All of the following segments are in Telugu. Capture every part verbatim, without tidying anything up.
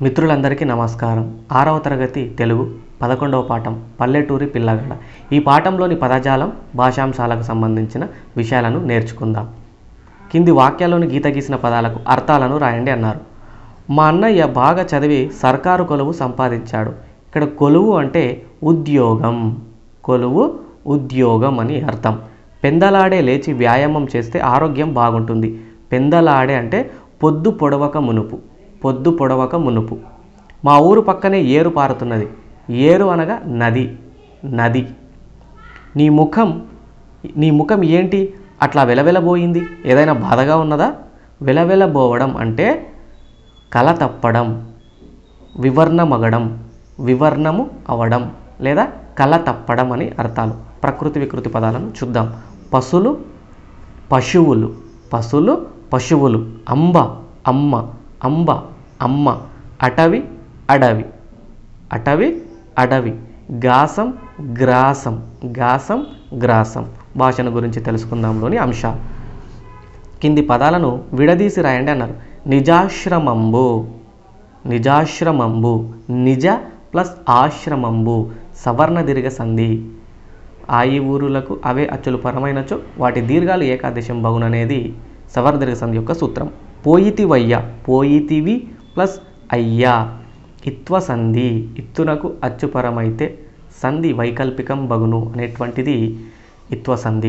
మిత్రులందరికీ నమస్కారం. ఆరవ తరగతి తెలుగు పదకొండవ పాఠం పల్లెటూరి పిల్లగాడ. ఈ పాఠంలోని పదజాలం భాషాంశాలకు సంబంధించిన విషయాలను నేర్చుకుందాం. కింది వాక్యాల్లోని గీత గీసిన పదాలకు అర్థాలను రాయండి అన్నారు. మా అన్నయ్య బాగా చదివి సర్కారు కొలువు సంపాదించాడు. ఇక్కడ కొలువు అంటే ఉద్యోగం. కొలువు ఉద్యోగం అని అర్థం. పెందలాడే లేచి వ్యాయామం చేస్తే ఆరోగ్యం బాగుంటుంది. పెందలాడే అంటే పొద్దు పొడవక మునుపు. పొద్దు పొడవక మునుపు. మా ఊరు పక్కనే ఏరు పారుతున్నది. ఏరు అనగా నది. నది. నీ ముఖం నీ ముఖం ఏంటి అట్లా వెలవెలబోయింది? ఏదైనా బాధగా ఉన్నదా? వెలవెలబోవడం అంటే కల తప్పడం, వివర్ణమగడం, వివర్ణము అవడం లేదా కల తప్పడం అని అర్థాలు. ప్రకృతి వికృతి పదాలను చూద్దాం. పశువులు పశువులు పశువులు పశువులు. అంబ అమ్మ అంబ అమ్మ. అటవి అడవి అటవి అడవి. గాసం గ్రాసం గాసం గ్రాసం. భాషను గురించి తెలుసుకుందాంలోని అంశాలు. కింది పదాలను విడదీసి రాయండి అన్నారు. నిజాశ్రమంబు. నిజాశ్రమంబు. నిజ ప్లస్ ఆశ్రమంబు సవర్ణ దీర్ఘ సంధి. ఆయి ఊరులకు అవే అచ్చులు పరమైనచో వాటి దీర్ఘాలు ఏకాదేశం బగుననేది సవర్ణ దీర్ఘ సంధి యొక్క సూత్రం. పోయితివయ్య. పోయితివి ప్లస్ అయ్యా ఇత్వ సంధి. ఇత్తునకు అచ్చుపరమైతే సంధి వైకల్పికం బగును అనేటువంటిది ఇత్వ సంధి.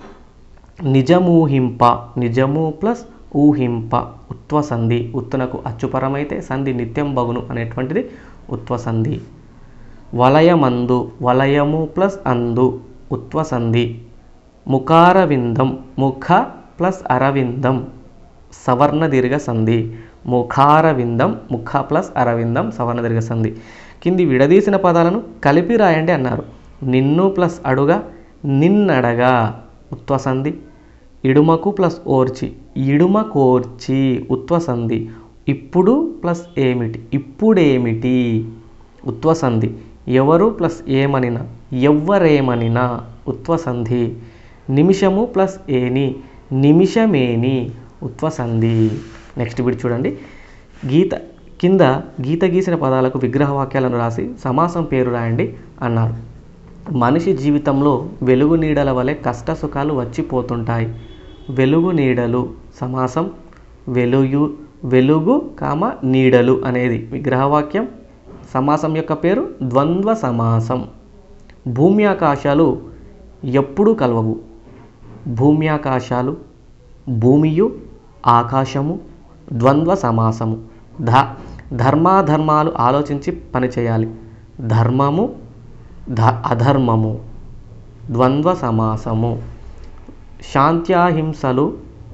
నిజమూహింప. నిజము ప్లస్ ఊహింప ఉత్వ సంధి. ఉత్తునకు అచ్చుపరమైతే సంధి నిత్యం బగును అనేటువంటిది ఉత్వ సంధి. వలయమందు. వలయము ప్లస్ అందు ఉత్వ సంధి. ముఖారవిందం. ముఖ ప్లస్ అరవిందం సవర్ణ దీర్ఘ సంధి. ముఖారవిందం. ముఖ ప్లస్ అరవిందం సవర్ణ దీర్ఘ సంధి. కింది విడదీసిన పదాలను కలిపి రాయండి అన్నారు. నిన్ను ప్లస్ అడుగా నిన్నడగా ఉత్వ సంధి. ఇడుమకు ప్లస్ ఓర్చి ఇడుమ కోర్చి ఉత్వ సంధి. ఇప్పుడు ప్లస్ ఏమిటి ఇప్పుడేమిటి ఉత్వ సంధి. ఎవరు ప్లస్ ఏమనినా ఎవ్వరేమనినా ఉత్వ సంధి. నిమిషము ప్లస్ ఏని నిమిషమేని ఉత్వ సంధి. నెక్స్ట్ బిట్ చూడండి. గీత కింద గీత గీసిన పదాలకు విగ్రహ వాక్యాలను రాసి సమాసం పేరు రాయండి అన్నారు. మనిషి జీవితంలో వెలుగు నీడల వలె కష్ట సుఖాలు వచ్చిపోతుంటాయి. వెలుగు నీడలు సమాసం. వెలుగు వెలుగు కామ నీడలు అనేది విగ్రహవాక్యం. సమాసం యొక్క పేరు ద్వంద్వ సమాసం. భూమి ఆకాశాలు ఎప్పుడూ కలవవు. భూమి ఆకాశాలు భూమియు ఆకాశము ద్వంద్వ సమాసము. ధ ధర్మాధర్మాలు ఆలోచించి పనిచేయాలి. ధర్మము ధ అధర్మము ద్వంద్వ సమాసము. శాంత్యాహింసలు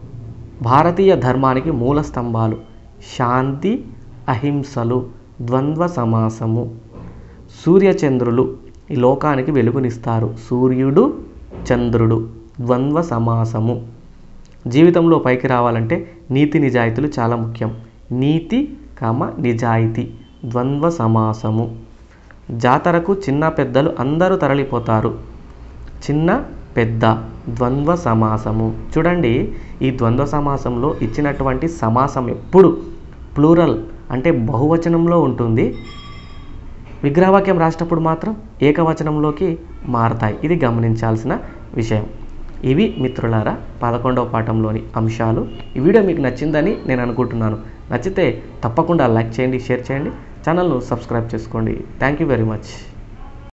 భారతీయ ధర్మానికి మూల స్తంభాలు. శాంతి అహింసలు ద్వంద్వ సమాసము. సూర్యచంద్రులు ఈ లోకానికి వెలుగునిస్తారు. సూర్యుడు చంద్రుడు ద్వంద్వ సమాసము. జీవితంలో పైకి రావాలంటే నీతి నిజాయితీలు చాలా ముఖ్యం. నీతి కామ నిజాయితీ ద్వంద్వ సమాసము. జాతరకు చిన్న పెద్దలు అందరూ తరలిపోతారు. చిన్న పెద్ద ద్వంద్వ సమాసము. చూడండి, ఈ ద్వంద్వ సమాసంలో ఇచ్చినటువంటి సమాసం ఎప్పుడు ప్లూరల్ అంటే బహువచనంలో ఉంటుంది. విగ్రహవాక్యం రాసినప్పుడు మాత్రం ఏకవచనంలోకి మారతాయి. ఇది గమనించాల్సిన విషయం. ఇవి మిత్రులారా పదకొండవ పాఠంలోని అంశాలు. ఈ వీడియో మీకు నచ్చిందని నేను అనుకుంటున్నాను. నచ్చితే తప్పకుండా లైక్ చేయండి, షేర్ చేయండి, ఛానల్ను సబ్స్క్రైబ్ చేసుకోండి. Thank you very much.